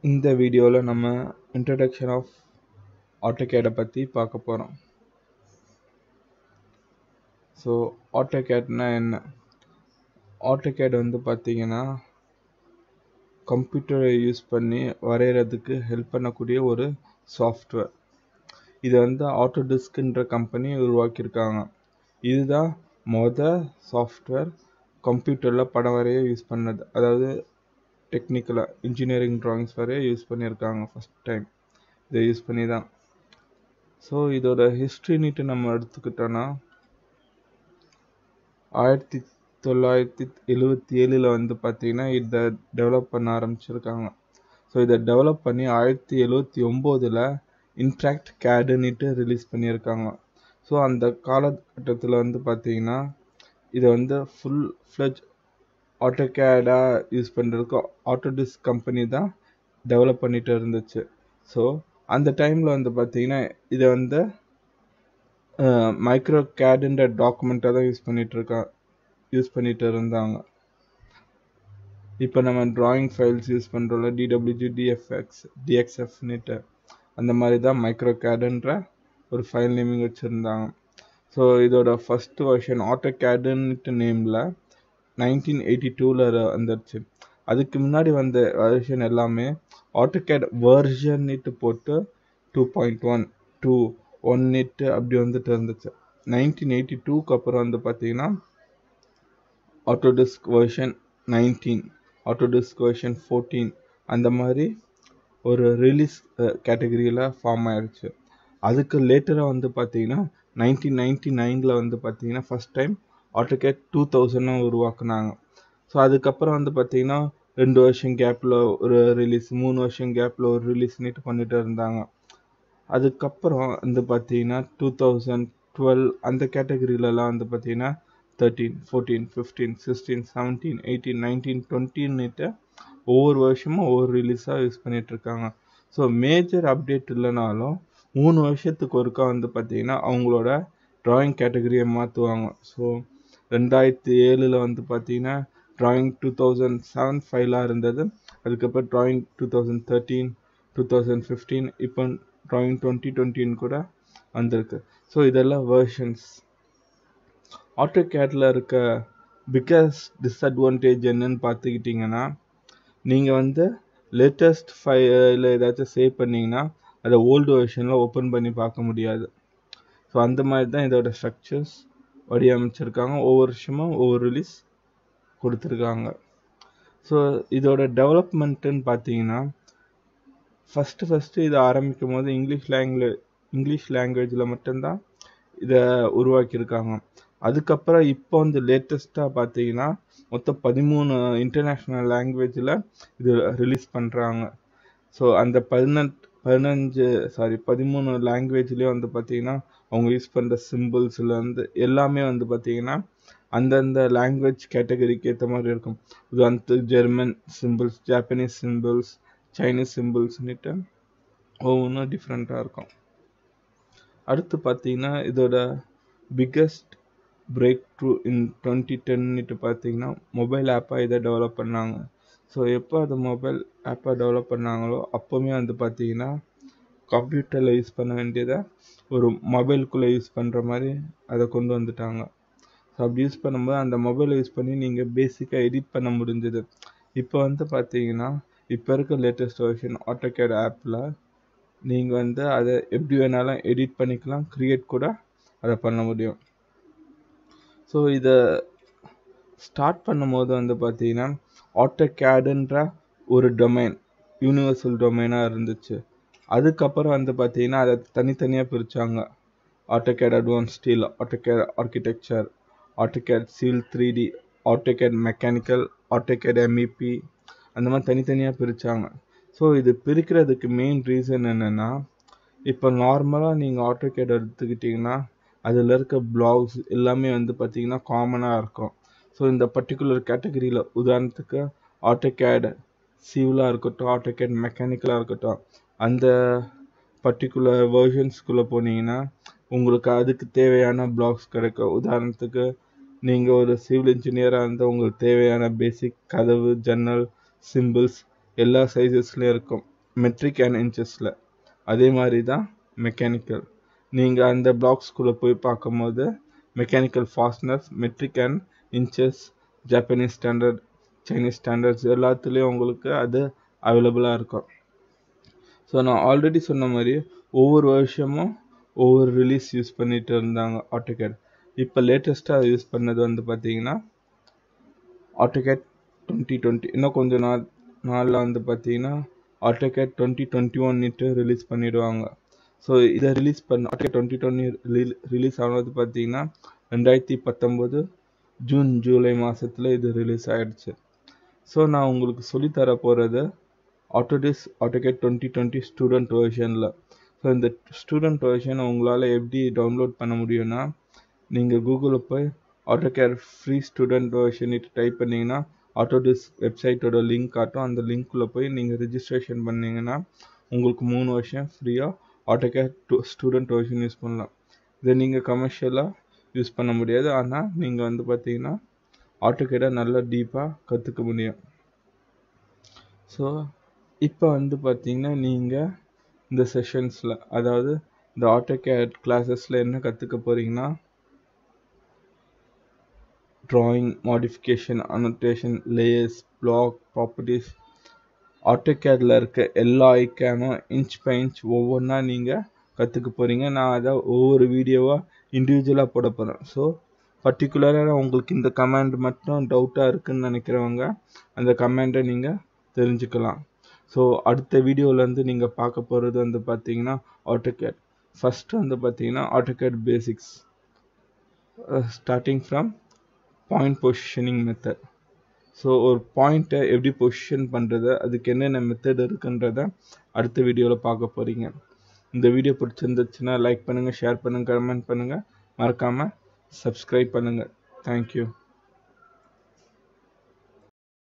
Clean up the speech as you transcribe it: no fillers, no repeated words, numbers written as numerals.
இந்த வீடியோவில் நம்ம இன்ட்ரடக்ஷன் ஆஃப் ஆட்டோகேடை பற்றி பார்க்க போகிறோம். ஸோ ஆட்டோகேட்னா என்ன? ஆட்டோகேட் பார்த்தீங்கன்னா கம்ப்யூட்டரை யூஸ் பண்ணி வரைகிறதுக்கு ஹெல்ப் பண்ணக்கூடிய ஒரு சாஃப்ட்வேர். இது ஆட்டோடிஸ்க்ன்ற கம்பெனி உருவாக்கியிருக்காங்க. இதுதான் சாஃப்ட்வேர் கம்ப்யூட்டரில் படம் வரைய யூஸ் பண்ணது. அதாவது டெக்னிக்கலாக இன்ஜினியரிங் ட்ராயிங்ஸ் வரைய யூஸ் பண்ணியிருக்காங்க ஃபஸ்ட் டைம். இதை யூஸ் பண்ணி தான். ஸோ இதோட ஹிஸ்ட்ரின்னுட்டு நம்ம எடுத்துக்கிட்டோன்னா 1977 பார்த்தீங்கன்னா இதை டெவலப் பண்ண ஆரம்பிச்சிருக்காங்க. ஸோ இதை டெவலப் பண்ணி 1979 இன்ட்ராக்ட் கேடுன்னுட்டு ரிலீஸ் பண்ணியிருக்காங்க. ஸோ அந்த காலகட்டத்தில் பார்த்தீங்கன்னா இதை ஃபுல் ஃப்ளெஜ் ஆட்டோகேடாக யூஸ் பண்ணுறதுக்கு ஆட்டோடிஸ்க் கம்பெனி தான் டெவலப் பண்ணிட்டு இருந்துச்சு. ஸோ அந்த டைமில் பார்த்தீங்கன்னா இதை மைக்ரோ கேடுன்ற டாக்குமெண்ட்டாக தான் யூஸ் பண்ணிட்டு இருந்தாங்க. இப்போ நம்ம டிராயிங் ஃபைல்ஸ் யூஸ் பண்ணுறோம்ல, DWG, DXFன்னுட்டு, அந்த மாதிரி தான் மைக்ரோ கேடுன்ற ஒரு ஃபைல் நேமிங் வச்சுருந்தாங்க. ஸோ இதோட ஃபஸ்ட் வெர்ஷன் ஆட்டோகேடுன்ட்டு நேமில் 1982 வந்துருச்சு. அதுக்கு முன்னாடி வந்த வெர்ஷன் எல்லாமே ஆட்டோகேட் வெர்ஷன்னுட்டு போட்டு 2.1, 2, 1 அப்படி இருந்துச்சு. 1982 அப்புறம் பார்த்தீங்கன்னா ஆட்டோடிஸ்க் வெர்ஷன் 19, ஆட்டோடிஸ்க் வெர்ஷன் 14 அந்த மாதிரி ஒரு ரிலீஸ் கேட்டகரியில் ஃபார்ம் ஆயிடுச்சு. அதுக்கு லேட்டராக பார்த்தீங்கன்னா 1999 பார்த்தீங்கன்னா ஃபஸ்ட் டைம் ஆட்டோகேட் 2000 உருவாக்குனாங்க. ஸோ அதுக்கப்புறம் பார்த்தீங்கன்னா 2 வருஷம் கேப்பில் ஒரு ரிலீஸ், 3 வருஷம் கேப்பில் ஒரு ரிலீஸ்னுட்டு பண்ணிட்டு இருந்தாங்க. அதுக்கப்புறம் பார்த்தீங்கன்னா 2012 அந்த கேட்டகரியிலலாம் பார்த்தீங்கன்னா 13, 14, 15, 16, 17, 18, 19, 20ன்னுட்டு ஒவ்வொரு வருஷமும் ஒவ்வொரு ரிலீஸாக யூஸ் பண்ணிகிட்ருக்காங்க. ஸோ மேஜர் அப்டேட் இல்லைனாலும் 3 வருஷத்துக்கு ஒருக்கா பார்த்தீங்கன்னா அவங்களோட ட்ராயிங் கேட்டகரியை மாற்றுவாங்க. ஸோ 2007 பார்த்தீங்கன்னா ட்ராயிங் 2007 ஃபைலாக இருந்தது. அதுக்கப்புறம் ட்ராயிங் 2013, 2015, இப்போ ட்ராயிங் 2020 கூட வந்திருக்கு. ஸோ இதெல்லாம் வெர்ஷன்ஸ். ஆட்டோகேடில் இருக்க பிக்கஸ்ட் டிஸ்அட்வான்டேஜ் என்னன்னு பார்த்துக்கிட்டிங்கன்னா, நீங்கள் லேட்டஸ்ட் ஃபைலில் ஏதாச்சும் சேவ் பண்ணிங்கன்னா அதை ஓல்டு வெர்ஷனில் ஓப்பன் பண்ணி பார்க்க முடியாது. ஸோ அந்த மாதிரி தான் இதோட ஸ்ட்ரக்சர்ஸ் வடிவமைச்சிருக்காங்க. ஒவ்வொரு வருஷமும் ஒவ்வொரு ரிலீஸ் கொடுத்துருக்காங்க. ஸோ இதோட டெவலப்மெண்ட்டுன்னு பார்த்தீங்கன்னா ஃபஸ்ட்டு இதை ஆரம்பிக்கும் போது இங்கிலீஷ் லாங்குவேஜில் மட்டும்தான் இதை உருவாக்கியிருக்காங்க. அதுக்கப்புறம் இப்போ லேட்டஸ்ட்டாக பார்த்தீங்கன்னா மொத்தம் 13 இன்டர்நேஷ்னல் லாங்குவேஜில் இது ரிலீஸ் பண்ணுறாங்க. ஸோ அந்த 13 லாங்குவேஜ்லேயும் பார்த்தீங்கன்னா அவங்க யூஸ் பண்ணுற சிம்பிள்ஸ்லேருந்து எல்லாமே பார்த்தீங்கன்னா அந்தந்த லாங்குவேஜ் கேட்டகரிக்கு ஏற்ற மாதிரி இருக்கும். உதாரணத்துக்கு German symbols, Japanese symbols, Chinese சிம்பிள்ஸ்னுட்டு ஒவ்வொன்றும் டிஃப்ரெண்ட்டாக இருக்கும். அடுத்து பார்த்தீங்கன்னா இதோட பிக்கஸ்ட் பிரேக் த்ரூ இன் 2010 பார்த்தீங்கன்னா மொபைல் ஆப்பாக இதை டெவலப் பண்ணாங்க. ஸோ எப்போ அது மொபைல் ஆப்பாக டெவலப் பண்ணாங்களோ அப்போவுமே பார்த்தீங்கன்னா கம்ப்யூட்டரில் யூஸ் பண்ண வேண்டியதை ஒரு மொபைலுக்குள்ளே யூஸ் பண்ணுற மாதிரி அதை கொண்டு வந்துட்டாங்க. ஸோ அப்படி யூஸ் பண்ணும்போது அந்த மொபைலை யூஸ் பண்ணி நீங்கள் பேசிக்காக எடிட் பண்ண முடிஞ்சது. இப்போ பார்த்தீங்கன்னா இப்போ இருக்க லேட்டஸ்ட் வெர்ஷன் ஆட்டோகேட் ஆப்பில் நீங்கள் அதை எப்படி வேணாலும் எடிட் பண்ணிக்கலாம், க்ரியேட் கூட அதை பண்ண முடியும். ஸோ இதை ஸ்டார்ட் பண்ணும்போது பார்த்தீங்கன்னா ஆட்டோகேடுன்ற ஒரு டொமைன் யூனிவர்சல் டொமைனாக இருந்துச்சு. அதுக்கப்புறம் பார்த்தீங்கன்னா அதை தனித்தனியாக பிரித்தாங்க. AutoCAD advance steel, AutoCAD architecture, AutoCAD civil 3D, AutoCAD mechanical, AutoCAD MEP, அந்த மாதிரி தனித்தனியாக பிரித்தாங்க. ஸோ இது பிரிக்கிறதுக்கு மெயின் ரீசன் என்னென்னா, இப்போ நார்மலாக நீங்கள் ஆட்டோகேட் எடுத்துக்கிட்டிங்கன்னா அதில் இருக்க பிளாக்ஸ் எல்லாமே பார்த்தீங்கன்னா காமனாக இருக்கும். ஸோ இந்த பர்டிகுலர் கேட்டகரியில் உதாரணத்துக்கு ஆட்டோகேட் சிவிலாக இருக்கட்டும், ஆட்டோகேட் மெக்கானிக்கலாக இருக்கட்டும், அந்த பர்டிகுலர் வெர்ஷன்ஸ்குள்ளே போனீங்கன்னா உங்களுக்கு அதுக்கு தேவையான பிளாக்ஸ் கிடைக்கும். உதாரணத்துக்கு நீங்கள் ஒரு சிவில் இன்ஜினியராக உங்களுக்கு தேவையான பேசிக் கதவு, ஜன்னல், சிம்பிள்ஸ் எல்லா சைஸஸ்லேயும் இருக்கும். மெட்ரிக் அண்ட் இன்ச்சஸில். அதே மாதிரி தான் மெக்கானிக்கல். நீங்கள் அந்த பிளாக்ஸ்குள்ளே போய் பார்க்கும்போது mechanical fasteners, metric and inches, Japanese standard, Chinese standards எல்லாத்துலேயும் உங்களுக்கு அது அவைலபிளாக இருக்கும். ஸோ நான் ஆல்ரெடி சொன்ன மாதிரி ஒவ்வொரு வருஷமும் ஒவ்வொரு ரிலீஸ் யூஸ் பண்ணிட்டு இருந்தாங்க ஆட்டோகேட். இப்போ லேட்டஸ்ட்டாக யூஸ் பண்ணது வந்து பார்த்தீங்கன்னா ஆட்டோகேட் 2020. இன்னும் கொஞ்சம் நாளில் வந்து பார்த்தீங்கன்னா ஆட்டோகேட் 2021 ரிலீஸ் பண்ணிடுவாங்க. ஸோ இதை ரிலீஸ் பண்ண ஆட்டோகேட் 2020 ரிலீஸ் ஆனது பார்த்தீங்கன்னா 2019 ஜூன் ஜூலை மாதத்தில் இது ரிலீஸ் ஆகிடுச்சு. ஸோ நான் உங்களுக்கு சொல்லித்தர போகிறது ஆட்டோகேட் 2020 ஸ்டூடெண்ட் வெர்ஷனில். ஸோ இந்த ஸ்டூடெண்ட் வெர்ஷனை உங்களால் எப்படி டவுன்லோட் பண்ண முடியும்னா, நீங்கள் கூகுளில் போய் AutoCAD free student version type பண்ணிங்கன்னா ஆட்டோடெஸ்க் வெப்சைட்டோட லிங்க் காட்டும். அந்த லிங்க்குள்ளே போய் நீங்கள் ரிஜிஸ்ட்ரேஷன் பண்ணிங்கன்னா உங்களுக்கு 3 வருஷம் ஃப்ரீயாக ஆட்டோகேட் ஸ்டூடெண்ட் வெர்ஷன் யூஸ் பண்ணலாம். இதை நீங்கள் கமர்ஷியலாக யூஸ் பண்ண முடியாது, ஆனால் நீங்கள் வந்து பார்த்தீங்கன்னா ஆட்டோகேடை நல்லா டீப்பாக கற்றுக்க முடியும். ஸோ இப்போ வந்து பார்த்தீங்கன்னா நீங்கள் இந்த செஷன்ஸில், அதாவது இந்த ஆட்டோகேட் கிளாஸஸில் என்ன கற்றுக்க போகிறீங்கன்னா, drawing, modification, annotation, layers, block, properties, ஆட்டோகேடில் இருக்க எல்லா ஐக்கானும் இன்ச் பை இன்ச் ஒவ்வொன்றா நீங்கள் கற்றுக்க போகிறீங்க. நான் அதை ஒவ்வொரு வீடியோவாக இண்டிவிஜுவலாக போட போகிறேன். ஸோ பர்டிகுலராக உங்களுக்கு இந்த கமாண்ட் மட்டும் டவுட்டாக இருக்குதுன்னு நினைக்கிறவங்க அந்த கமாண்டை நீங்கள் தெரிஞ்சுக்கலாம். ஸோ அடுத்த வீடியோவிலேருந்து நீங்கள் பார்க்க போகிறது வந்து பார்த்தீங்கன்னா ஆட்டோகேட். ஃபஸ்ட்டு வந்து பார்த்தீங்கன்னா AutoCAD basics, starting from point positioning method. So ஒரு பாயிண்ட்டை எப்படி பொசிஷன் பண்ணுறது, அதுக்கு என்னென்ன மெத்தட் இருக்குன்றத அடுத்த வீடியோவில் பார்க்க போகிறீங்க. இந்த வீடியோ பிடிச்சிருந்துச்சுன்னா லைக் பண்ணுங்கள், ஷேர் பண்ணுங்கள், கமெண்ட் பண்ணுங்கள், மறக்காமல் சப்ஸ்கிரைப் பண்ணுங்கள். தேங்க்யூ.